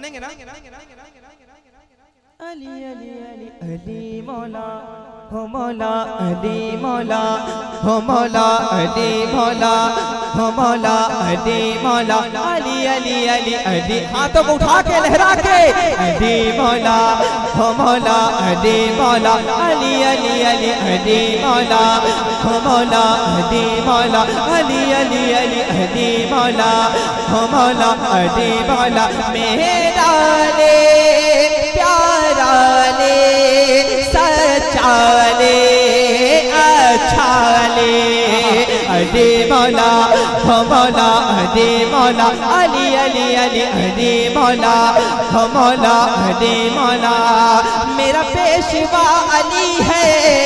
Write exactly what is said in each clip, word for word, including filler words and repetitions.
सुनेंगे ना? अली अली अली अली मौला हो मौला अली मौला हो मौला अली मौला हो मौला अली मौला अली अली अली अली हाथों को उठा के लहरा के अली मौला हो मौला अली मौला अली अली अली अली मौला हो मौला अली मौला अली अली अली अली मौला हो मौला अली मौला मेरा ले प्यारा ले सच्चा ले अच्छा ले अली मौला हो मौला अली मौला अली अली अली अली मौला हो मौला अली मौला मेरा पेशवा अली है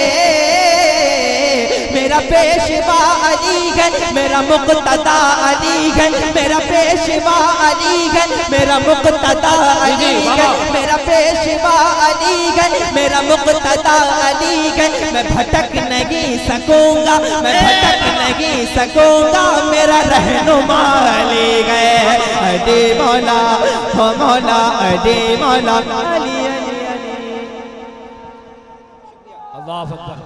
मेरा पेशवा अलीगंज मेरा मुक्तदा अलीगंज मेरा पेशवा अलीगंज मेरा मुक्तदा अलीगंज मेरा पेशवा अलीगंज मेरा मुक्तदा अलीगंज मैं भटक नहीं सकूंगा मैं भटक नहीं सकूंगा मेरा रहनुमा अलीगंज अली मौला हो मौला अली मौला अली अली अली अल्लाह अकबर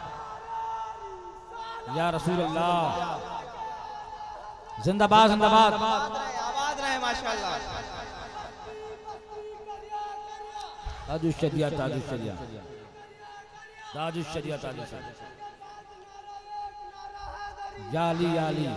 या रसूल अल्लाह जिंदाबाद जिंदाबाद आबाद रहे माशाअल्लाह। ताजुश शरिया ताजुश शरिया ताजुश शरिया ताजुश याली याली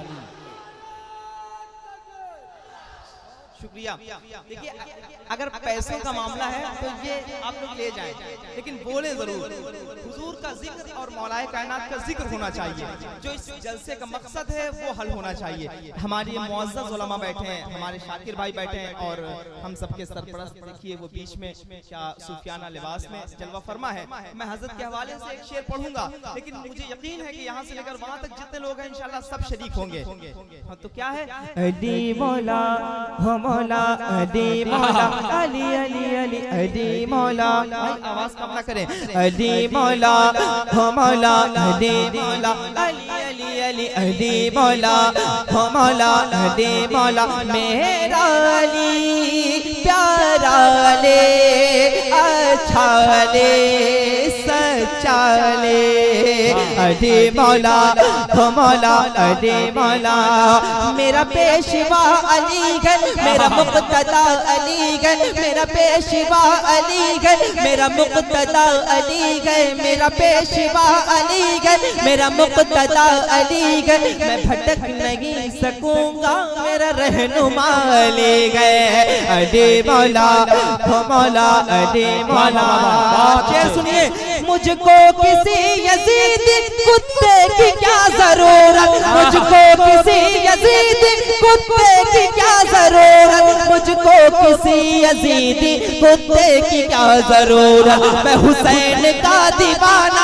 शुक्रिया। देखिए अगर पैसों का मामला है तो ये आप लोग ले जाएं, लेकिन बोले जरूर हुजूर का जिक्र और मौलाए कायनात का जिक्र होना चाहिए। जो इस जलसे का मकसद है वो हल होना चाहिए। हमारे मुअज़्ज़ज़ उलमा बैठे हैं, हमारे शाकिर भाई बैठे हैं और हम सबके सरपरस्त देखिए वो बीच में क्या सूफियाना लिबास में जलवा फरमा है। मैं हजरत के हवाले से एक शेर पढ़ूंगा, लेकिन मुझे यकीन है कि यहाँ से लेकर वहाँ तक जितने लोग हैं इंशाल्लाह सब शरीक होंगे। तो क्या है अली मौला हो मौला अली मौला अली अली अली अली मौला आवाज कम ना करें। अली मौला हो मौला अली मौला अली अली अली अली मौला हो मौला अली मौला मेरा अली प्यारा ले अच्छा ले सच्चा ले अली मौला हो मौला अली मौला मेरा पेशवा अलीगंज मेरा मुक्तदा अलीगंज मेरा पेशवा अलीगंज मेरा मुक्तदा अलीगंज मेरा पेशवा अलीगंज मेरा मुक्तदा अलीगंज मैं भटक नहीं सकूंगा मेरा रहनुमा अलीगंज अली मौला हो मौला अली मौला। शेर सुनिए मुझको किसी यजीद कुत्ते की क्या जरूरत मुझको किसी यजीद कुत्ते की क्या जरूरत मुझको किसी यजीदी कुत्ते की क्या जरूरत मैं हुसैन का दीवाना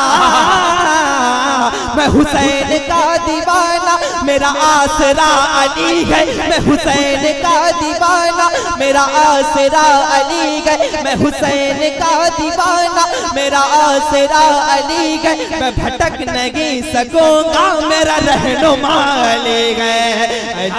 मैं हुसैन का दीवाना मेरा आसरा अली है मैं हुसैन का दीवाना मेरा आसरा अली है मैं हुसैन का दीवाना मेरा आसरा अली है मैं भटक नहीं सकूंगा मेरा रहनुमा अली है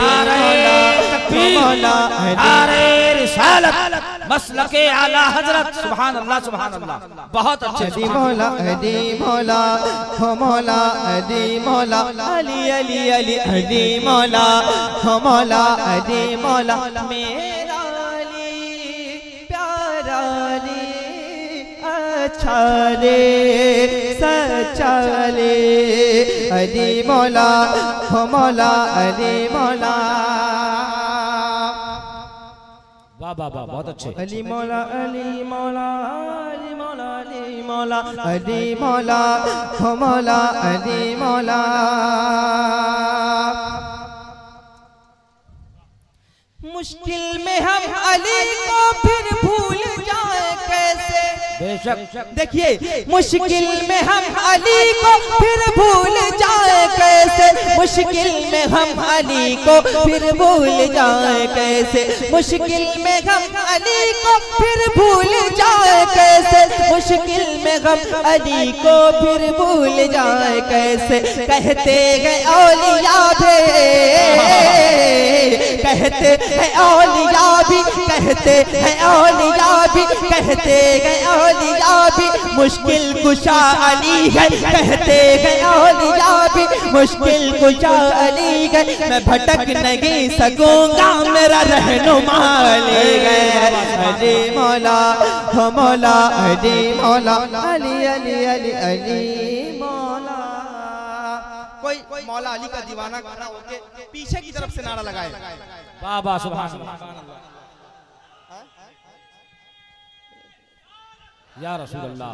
मसलके आला हजरत सुभान अल्लाह सुभान अल्लाह बहुत अच्छे अली मौला अली मौला हो मौला अली मौला अली अली अली अली मौला हो मौला अली मौला मेरा अली प्यारा ले अच्छा ले सच्चा ले अली मौला हो मौला अली मौला। वाह वाह वाह बहुत अच्छे। अली मौला अली मौला अली मौला अली मौला अली मौला हो मौला अली मौला। मुश्किल में हम अली को फिर भूल जाए कैसे बेशक देखिए मुश्किल में हम अली को फिर भूल जाए कैसे मुश्किल में हम अली को फिर भूल जाए कैसे मुश्किल में हम अली को फिर भूल जाए कैसे मुश्किल में हम अली को फिर भूल जाए कैसे कहते गए औलिया थे कहते हैं औलिया भी, कहते हैं औलिया भी, कहते हैं औलिया भी मुश्किल कुशा अली है, कहते हैं औलिया भी मुश्किल कुशा अली है। मैं भटक नहीं सकूंगा मेरा रहनुमा अली है। अली मौला हो मौला अली मौला अली अली अली अली मौला। कोई मौला अली का दीवाना खड़ा होके पीछे की तरफ से नारा लगाए, वाह वाह सुभान अल्लाह या रसूल अल्लाह।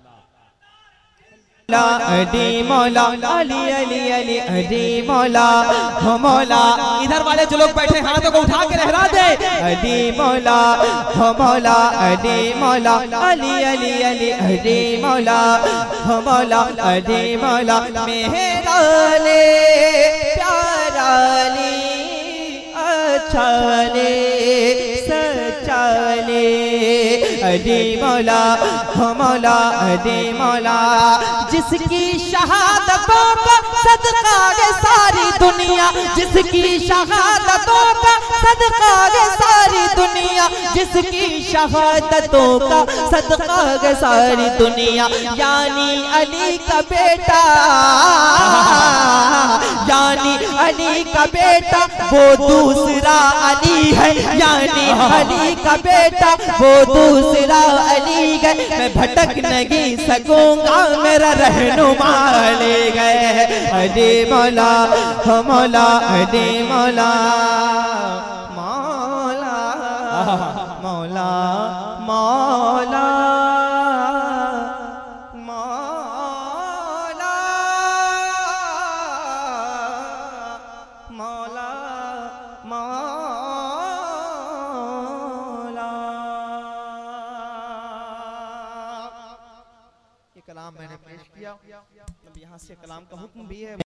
अली मौला अली अली अली अली मौला हो मौला। इधर वाले जो लोग बैठे हाथों को उठा के लहरा दे। अली मौला हो मौला अली मौला अली अली अली अली मौला हो मौला अली मौला। मेरा ले प्यारा ले अच्छा ले सच्चा ले अली मौला हो मौला अली मौला। जिसकी शहादतों का सदका है सारी दुनिया, जिसकी शहादतों का सदका है सारी दुनिया, जिसकी शहादतों का सदका है सारी दुनिया। यानी अली का बेटा, यानी अली का बेटा वो दूसरा अली है, यानी अली का बेटा वो दूसरा अली है। मैं भटक नहीं सकूंगा मेरा रहनुमा ले गए। अली मौला हो मौला अली मौला मौला मौला मौला मौला मौला मौला। ये कलाम मैंने पेश किया। अब यहाँ से कलाम का हुक्म भी है।